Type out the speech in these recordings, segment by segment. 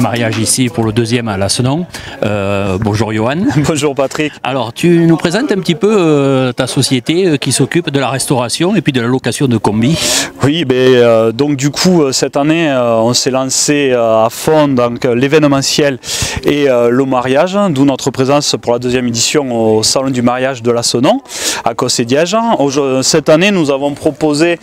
mariage ici pour le deuxième à Lassenon. Bonjour Johan. Bonjour Patrick. Alors tu nous présentes un petit peu ta société qui s'occupe de la restauration et puis de la location de combis. Oui, donc du coup cette année on s'est lancé à fond dans l'événementiel et le mariage, d'où notre présence pour la deuxième édition au salon du mariage de Lassenon à Cossé-Diège. Cette année nous avons proposé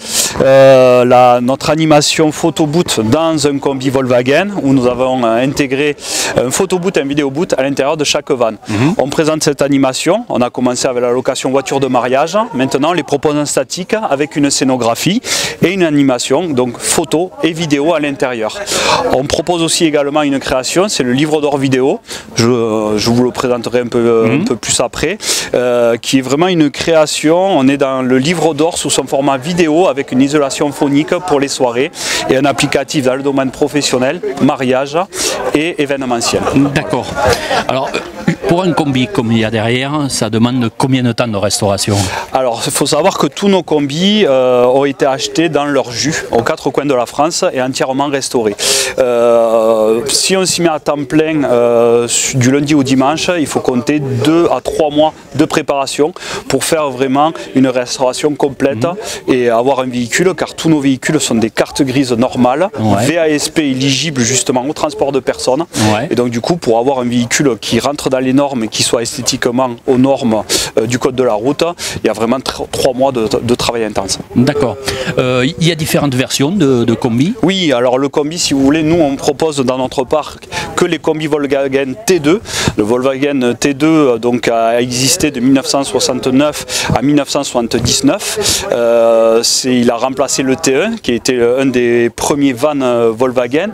notre animation photo boot dans un combi Volkswagen où nous avons intégré un photo boot et un vidéo boot à l'intérieur de chaque van. On présente cette animation, on a commencé avec la location voiture de mariage, maintenant on les propose en statique avec une scénographie et une animation, donc photo et vidéo à l'intérieur. On propose aussi également une création, c'est le livre d'or vidéo, je vous le présenterai un peu plus après, qui est vraiment une création. On est dans le livre d'or sous son format vidéo avec une isolation phonique pour les soirées et un applicatif dans le domaine professionnel, mariage et événementiel. D'accord. Alors pour un combi comme il y a derrière, ça demande combien de temps de restauration? Alors il faut savoir que tous nos combis ont été achetés dans leur jus aux quatre coins de la France et entièrement restaurés. Si on s'y met à temps plein du lundi au dimanche, il faut compter 2 à 3 mois de préparation pour faire vraiment une restauration complète et avoir un véhicule, car tous nos véhicules sont des cartes grises normales, VASP éligibles justement au transport de personnes. Et donc du coup, pour avoir un véhicule qui rentre dans les normes et qui soit esthétiquement aux normes du code de la route, il y a vraiment 3 mois de travail intense. D'accord. Il y a différentes versions de combis? Oui, alors le combi, si vous voulez, nous on propose dans notre parc que les combis Volkswagen T2. Le Volkswagen T2 donc, a existé de 1969 à 1979. Il a remplacé le T1 qui était un des premiers vans Volkswagen.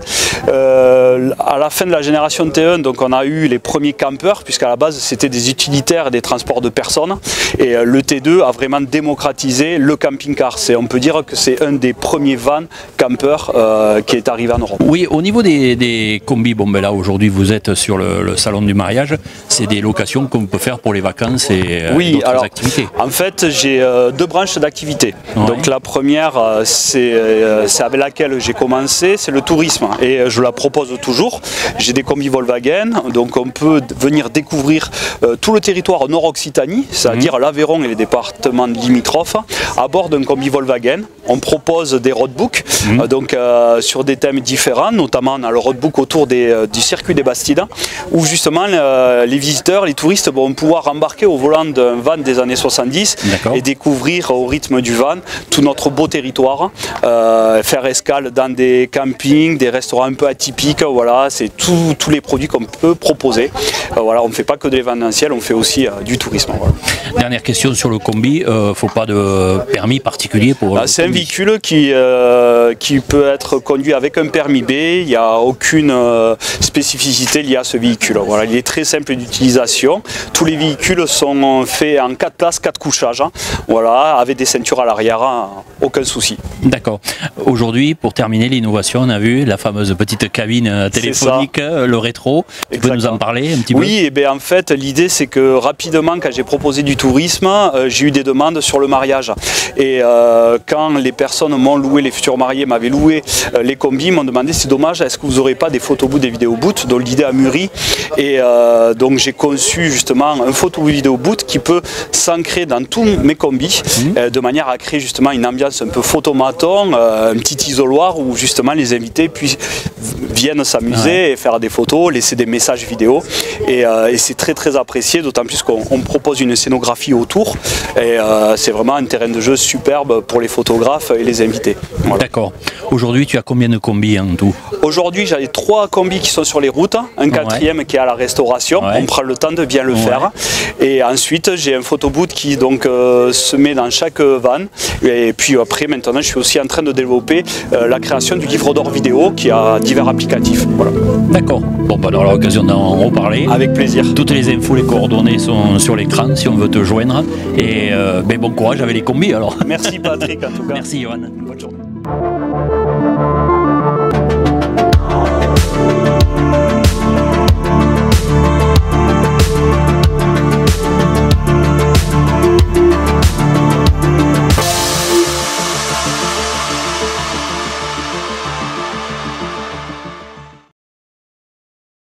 À la fin de la génération T1, donc, on a eu les premiers campeurs, puisqu'à la base c'était des utilitaires et des transports de personnes. Et le T2 a vraiment démocratisé le camping-car. On peut dire que c'est un des premiers vans campeurs qui est arrivé en Europe. Oui, au niveau des combis, bon ben là aujourd'hui vous êtes sur le salon du mariage, c'est des locations qu'on peut faire pour les vacances et d'autres activités. En fait j'ai 2 branches d'activités. Donc la première c'est avec laquelle j'ai commencé, c'est le tourisme et je la propose toujours. J'ai des combis Volkswagen, donc on peut venir découvrir tout le territoire Nord-Occitanie, c'est-à-dire l'Aveyron et les départements limitrophes, à bord d'un combi Volkswagen. On propose des roadbooks donc sur des thèmes différents, notamment dans le roadbook autour du circuit des Bastides, où justement les visiteurs, les touristes vont pouvoir embarquer au volant d'un van des années 70 et découvrir au rythme du van tout notre beau territoire, faire escale dans des campings, des restaurants un peu atypiques, voilà, c'est tous les produits qu'on peut proposer. Voilà, on ne fait pas que de l'événementiel, on fait aussi du tourisme. Voilà. Dernière question sur le combi, il ne faut pas de permis particulier pour... C'est un véhicule qui peut être conduit avec un permis B, il n'y a aucune spécificité liée à ce véhicule. Voilà, il est très simple d'utilisation, tous les véhicules sont faits en 4 places, 4 couchages, voilà, avec des ceintures à l'arrière, aucun souci. D'accord. Aujourd'hui, pour terminer l'innovation, on a vu la fameuse petite cabine téléphonique, le rétro. Tu peux nous en parler un petit peu? Oui, et bien en fait l'idée c'est que rapidement quand j'ai proposé du tourisme, j'ai eu des demandes sur le mariage. Et quand les personnes m'ont loué, les futurs mariés m'avaient loué les combis, m'ont demandé c'est dommage, est-ce que vous n'aurez pas des photo booths, des vidéo booths, dont l'idée a mûri. Et donc j'ai conçu justement un photo vidéo boot qui peut s'ancrer dans tous mes combis de manière à créer justement une ambiance un peu photomaton, un petit isoloir où justement les invités viennent s'amuser et faire des photos, laisser des messages vidéo et c'est très apprécié, d'autant plus qu'on propose une scénographie autour et c'est vraiment un terrain de jeu superbe pour les photographes et les invités. Voilà. D'accord. Aujourd'hui tu as combien de combis en tout? Aujourd'hui j'ai 3 combis qui sont sur les routes, un 4e qui est à la restauration, on prend le temps de bien le faire et ensuite j'ai un photoboot qui donc se met dans chaque van et puis après maintenant je suis aussi en train de développer la création du livre d'or vidéo qui a divers applicatifs. Voilà. D'accord. Bon, bah, on aura l'occasion d'en reparler. Avec plaisir. Toutes les infos, les coordonnées sont sur l'écran si on veut te joindre. Et bon courage avec les combis alors. Merci Patrick en tout cas. Merci Johan. Bonne journée.